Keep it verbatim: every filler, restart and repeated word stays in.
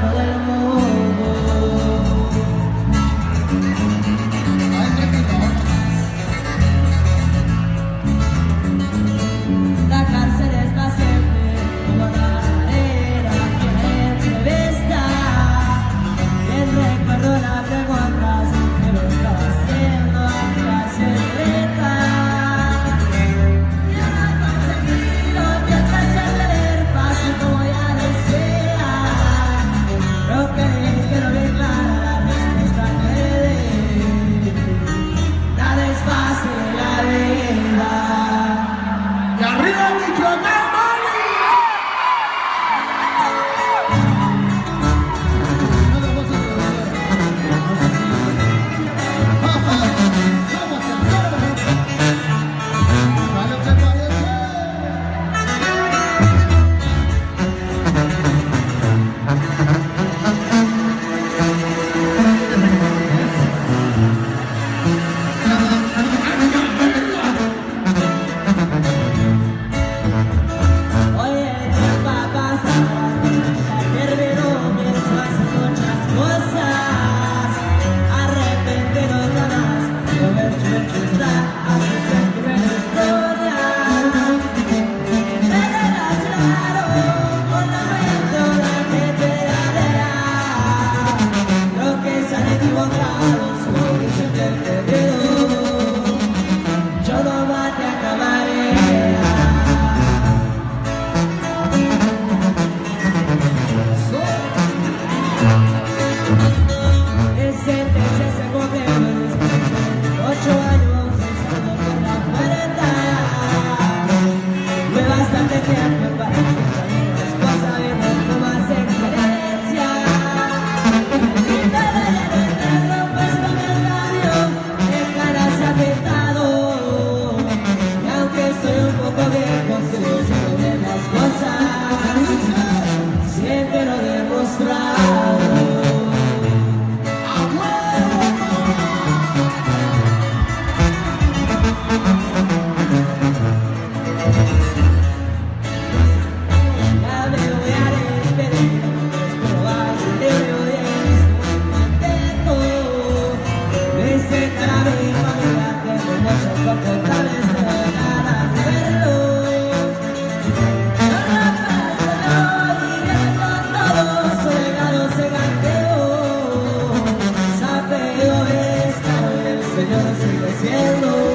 del mundo. La cárcel es para siempre, como la arena que me está. Bien recuerdo la pregunta que lo estaba haciendo a clase secreta. Ya no he conseguido que alcance a leer fácil como ya desea. Creo que quiero bien clara la respuesta que dé. Nada es fácil en la vida. ¡Y arriba Michoacán, Mali! Oye, ¿qué va a pasar? Ya terminó, pienso hacer muchas cosas. Arrepentido jamás, no me chuchista, así se escribe la historia. Me quedas claro, con la mente la gente verdadera. Creo que se han equivocado, solo dicen que el perdido. Yo no mate a camarera. Ese techo se convirtió después de ocho años estando por la puerta. Fue bastante tiempo para que las cosas viendo con más experiencia. Y cada día de enterro puesto en el radio, el cara se ha afectado. Y aunque estoy un poco viejo, sigo siendo bien las cosas. Siempre lo he demostrado. Ya me voy a despedir, espero que hoy es un contento. Visitar a mi familia, tengo muchos por contarles, tengo ganas de verlos. No la paso hoy, viviendo con todos, soy legado, se ganteo. Sapeo es caro y el Señor sigue siendo.